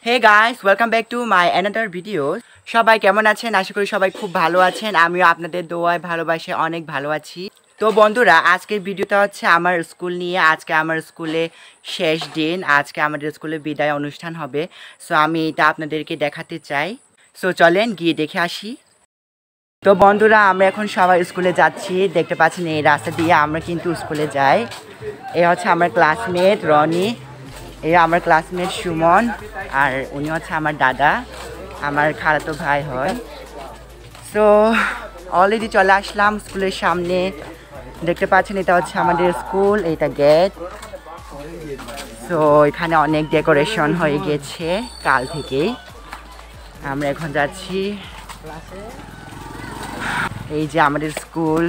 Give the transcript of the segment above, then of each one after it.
Hey guys, welcome back to my another video. সবাই কেমন আছেন? আশা করি সবাই খুব ভালো আছেন। আমিও আপনাদের দোয়ায় ভালোবাসে অনেক ভালো আছি। তো বন্ধুরা, আজকের ভিডিওটা হচ্ছে আমার স্কুল নিয়ে। আজকে আমার স্কুলে শেষ দিন। আজকে আমাদের স্কুলে বিদায় অনুষ্ঠান হবে। সো আমি এটা আপনাদেরকে দেখাতে চাই। সো চলেন গিয়ে দেখে আসি। তো বন্ধুরা, আমরা এখন সবাই স্কুলে যাচ্ছি। দেখতে পাচ্ছেন এই রাস্তা দিয়ে আমরা কিন্তু স্কুলে যাই। এই হচ্ছে আমার ক্লাসমেট রনি, এই আমার ক্লাসমেট সুমন, আর উনি হচ্ছে আমার দাদা, আমার খালাতো ভাই হয়। সো অলরেডি চলে আসলাম স্কুলের সামনে। দেখতে পাচ্ছেন এটা হচ্ছে আমাদের স্কুল, এটা গেট। সো এখানে অনেক ডেকোরেশন হয়ে গেছে কাল থেকেই। আমরা এখন যাচ্ছি। এই যে আমাদের স্কুল।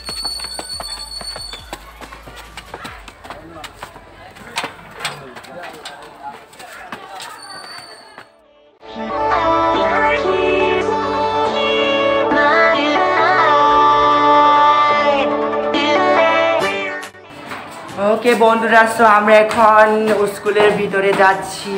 ওকে বন্ধুরা, সো আমরা এখন স্কুলের ভিতরে যাচ্ছি।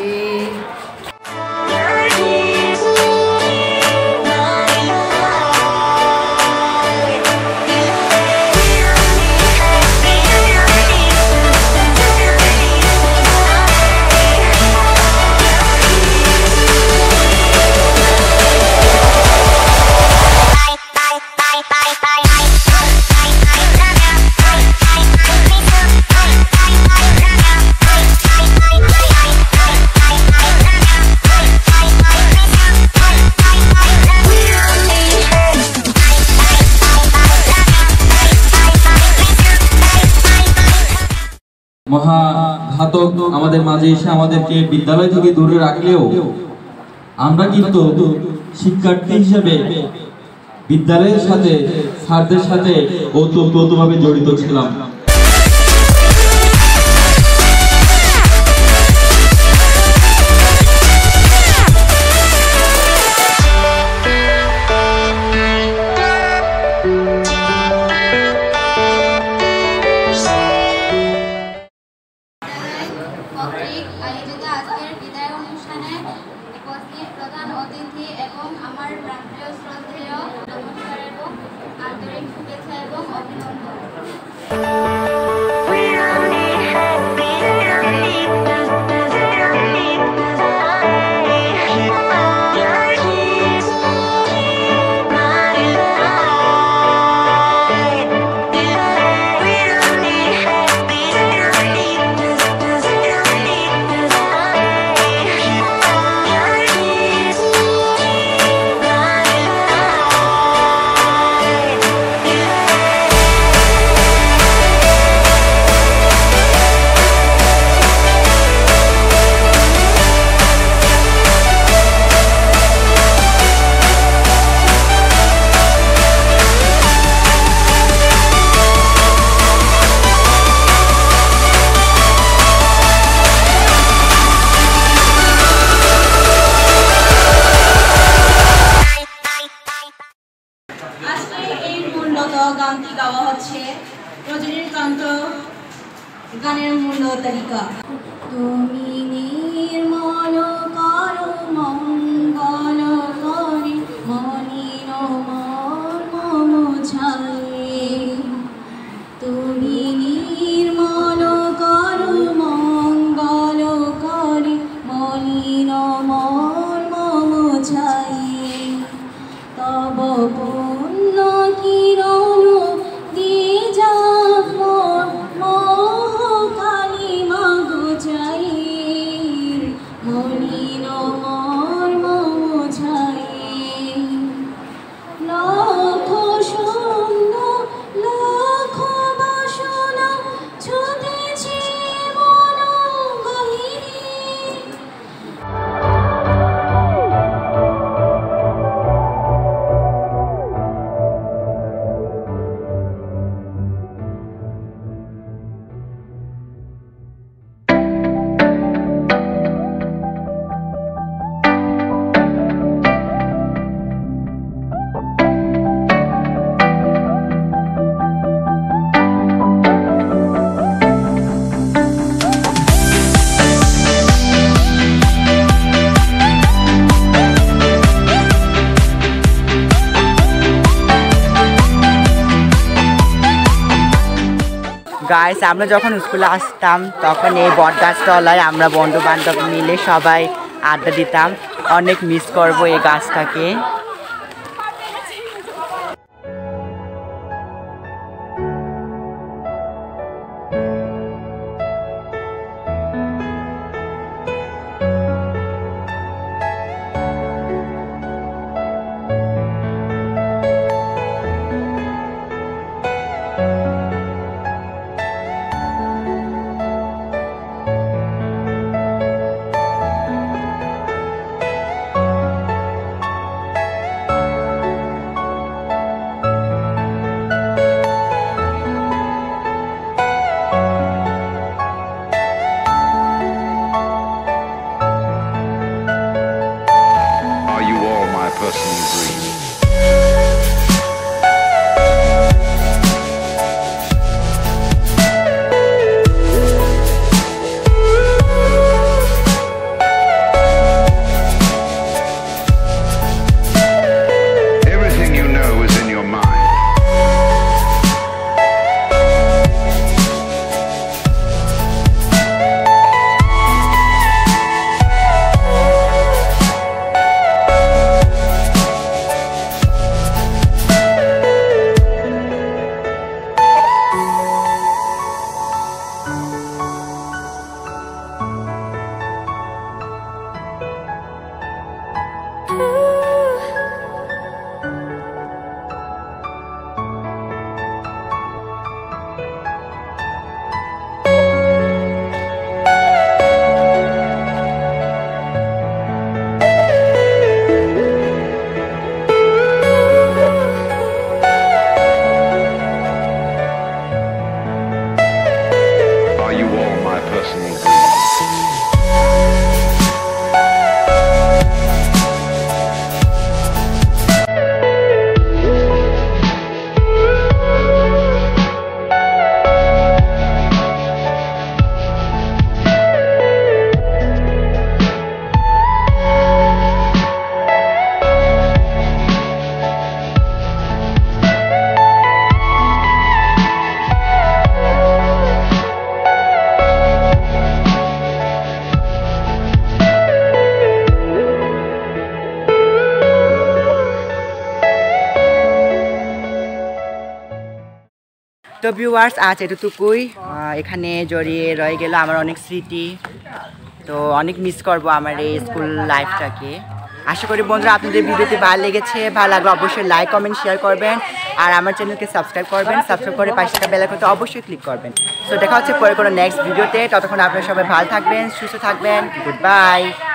মহাঘাতক আমাদের মাঝে এসে আমাদেরকে বিদ্যালয় থেকে দূরে রাখলেও আমরা কিন্তু শিক্ষার্থী হিসেবে বিদ্যালয়ের সাথে স্যারদের সাথে ওতপ্রোতভাবে জড়িত ছিলাম। প্রধান অতিথি এবং আমার প্রান্তীয় শ্রদ্ধেয় নমস্কার এবং আন্তরিক শুভেচ্ছা এবং অভিনন্দন। গানটি গাওয়া হচ্ছে রজনীকান্ত গানের মূল তালিকা। তুমি নির্মল করো মঙ্গল করে মলিন মর্ম ছায়ে। তুমি নির্মল করো মঙ্গল করে মলিন মর্ম ছায়ে। তব পুণ্য কিরণ দিয়ে যা কালী মাগো চাই মলিন মর্ম ছাই। লক্ষ শূন্য লক্ষ বাসনা ছুটেছে মন গহীরে। গাইস আমরা যখন স্কুলে আসতাম তখন এই বট গাছতলায় আমরা বন্ধু বান্ধব মিলে সবাই আড্ডা দিতাম। অনেক মিস করব এই গাছটাকে। Are you all my personal dreams? Everything you know is in your mind. Are you all my personal dreams? তো ভিউয়ার্স আজ এতটুকুই, এখানে জড়িয়ে রয়ে গেল আমার অনেক স্মৃতি। তো অনেক মিস করব আমার এই স্কুল লাইফটাকে। আশা করি বন্ধুরা আপনাদের ভিডিওটি ভালো লেগেছে। ভালো লাগলে অবশ্যই লাইক কমেন্ট শেয়ার করবেন আর আমার চ্যানেলকে সাবস্ক্রাইব করবেন। সাবস্ক্রাইব করে পাশে থাকা বেল আইকনটা অবশ্যই ক্লিক করবেন। তো দেখা হচ্ছে পরে কোনো নেক্সট ভিডিওতে। ততক্ষণ আপনারা সবাই ভালো থাকবেন, সুস্থ থাকবেন। Good by.